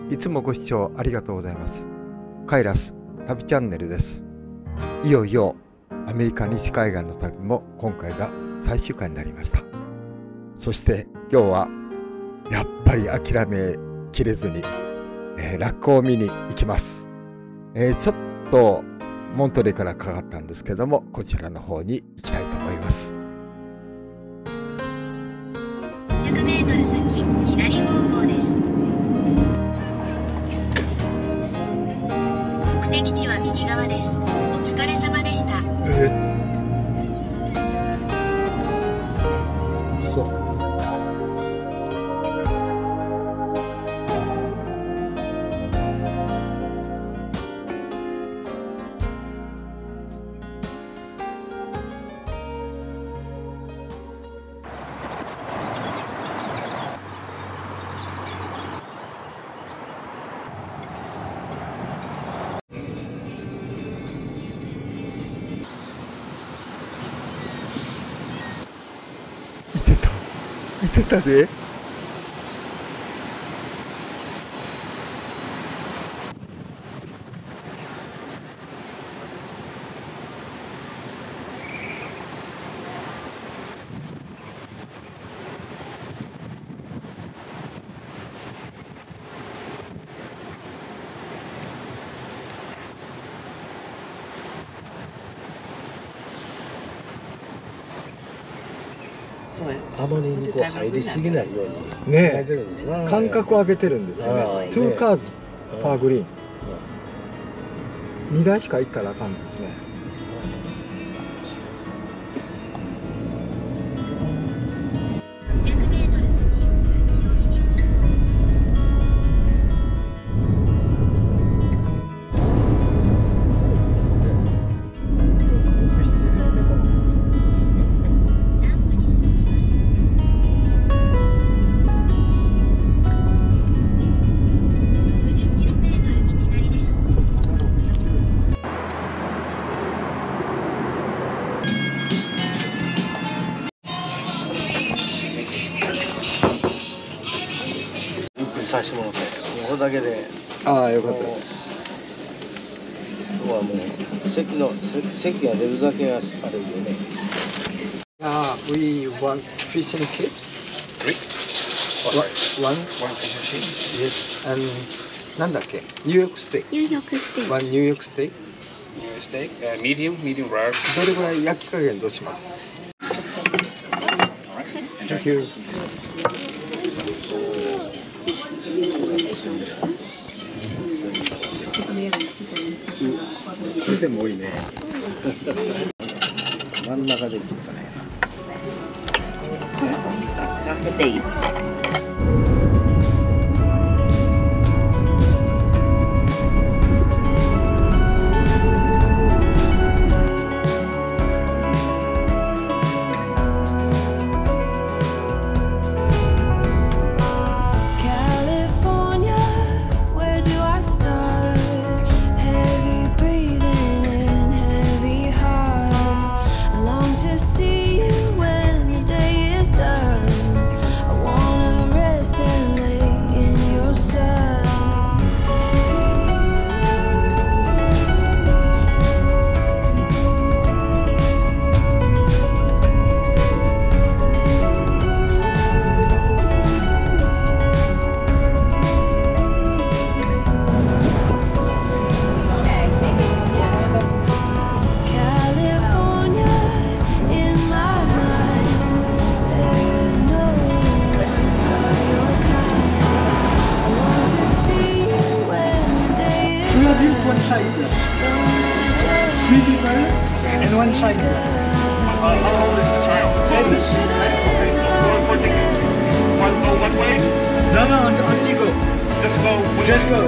いつもご視聴ありがとうございます。カイラス旅チャンネルです。いよいよアメリカ西海岸の旅も今回が最終回になりました。そして今日はやっぱり諦めきれずに、ラッコを見に行きます。ちょっとモントレーからかかったんですけども、こちらの方に行きたいと思います。 100メートル先、左方向です。目的地は右側です。お疲れ様でした。 そう。いてたで。 あまりにこう入りすぎないようにねてるんですな。 間隔を空けてるんですよね。2 cars パーグリーン。2台しか行ったらあかんですね。 100メートル先、右を右方向。 させてもらって、これだけで。 ああ、よかったです。 今日はもう席が出るだけがあれよね。 We want fish and chips. Three? One fish and chips. yes and なんだっけ？ニューヨークステーキ。 ニューヨークステーキ。 One ニューヨークステーキ。 Steak, medium rare. どれぐらい焼き加減どうします？ Thank you。これでも多いね。 真ん中で切ったね。 させていい。 One side, 3 people and one side. How old is the child? Okay, so one go one way? No, only go. Just go. Just go.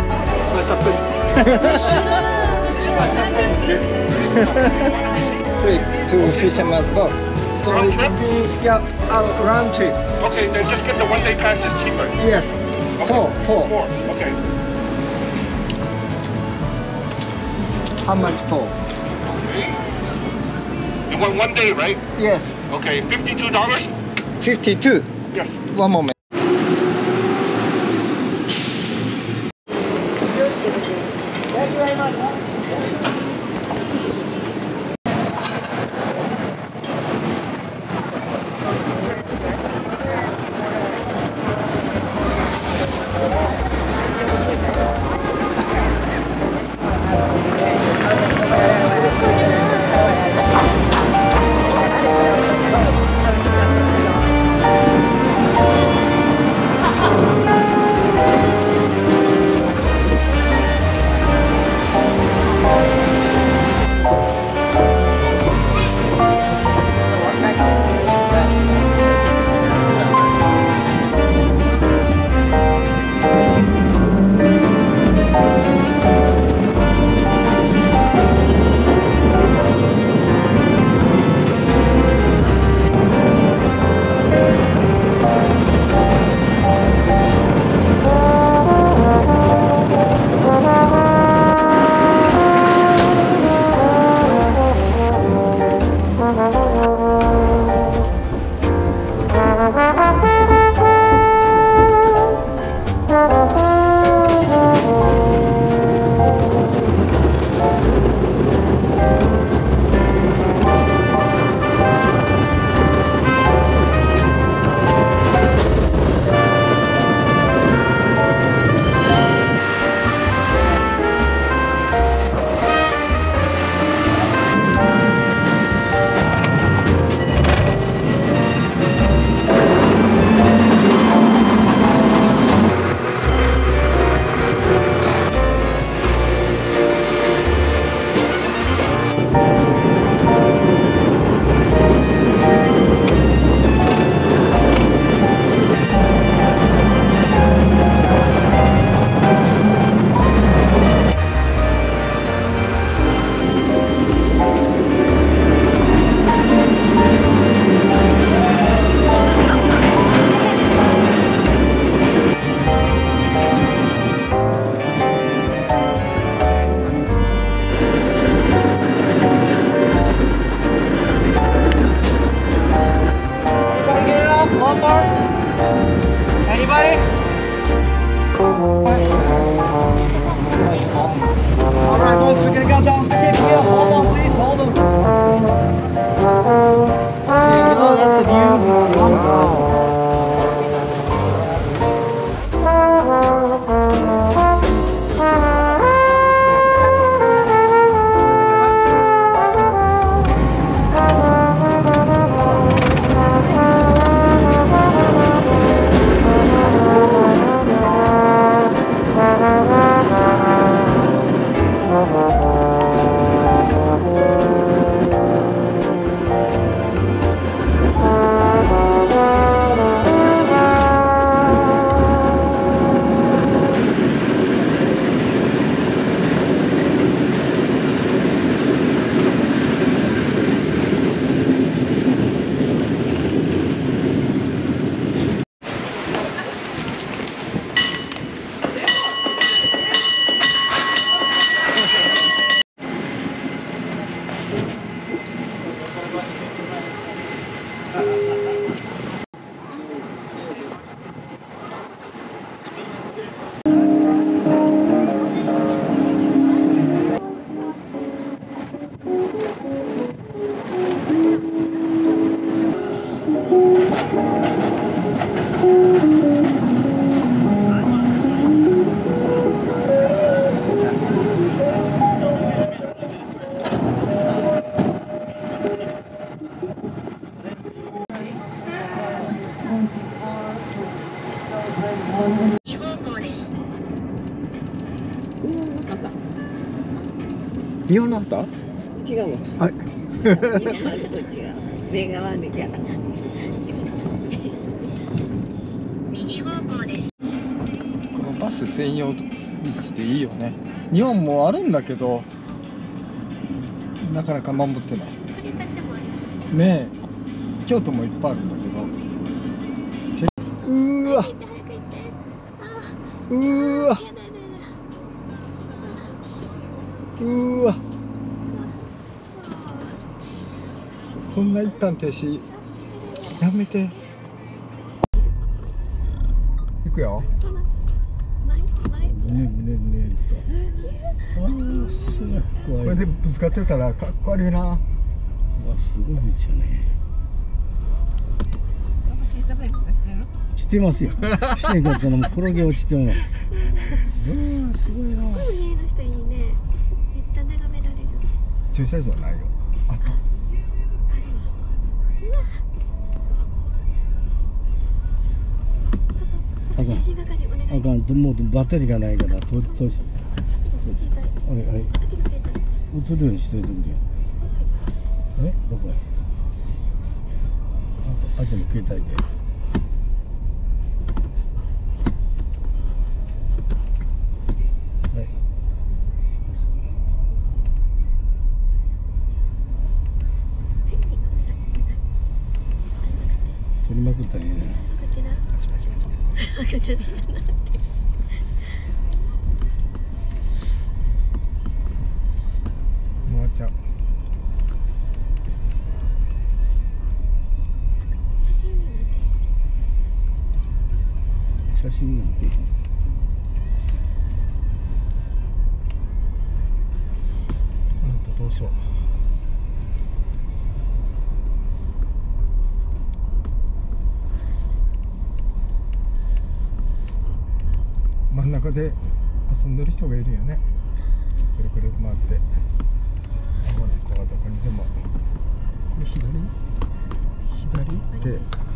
Trip to Fisherman's Cove. So Round it trip? can be a round trip. Okay, then just get the one-day pass. It's cheaper. Yes. Okay. Four. Okay. How much for? You want 1 day, right? Yes. Okay, $52? 52. Yes. One moment. 日本の方？ 違うもん。 はい。 違う。目が悪いから。 右方向です。 このバス専用道でいいよね。日本もあるんだけど、なかなか守ってない。 国立もあります。 ねえ、京都もいっぱいあるんだけど。うーわ、 早く行って。 うーわ、 やだやだやうーわ。こんな一旦停止やめて。行くよ。 だ。前。 あーすごい怖い。 これでぶつかってたらかっこ悪いな。 うわすごい道よね。してますよ。してんかったらもう転げ落ちても。うわすごいな。 この家の人いいね。めっちゃ眺められる。 駐車場ないよ。あと。 写真係お願い。 あかんともうバッテリーがないから携帯。 はいはい秋の携帯。 映るようにしといてくれよ。どこや。あとの携帯で。はい。取りまくったらいいね。 送ってな。赤ちゃんやなって。 もうちゃう。 写真になって。 写真なんて。 どうしよう。真ん中で遊んでる人がいるよね。くるくる回って。あ、ほら、ここはどこにでも。これ左って。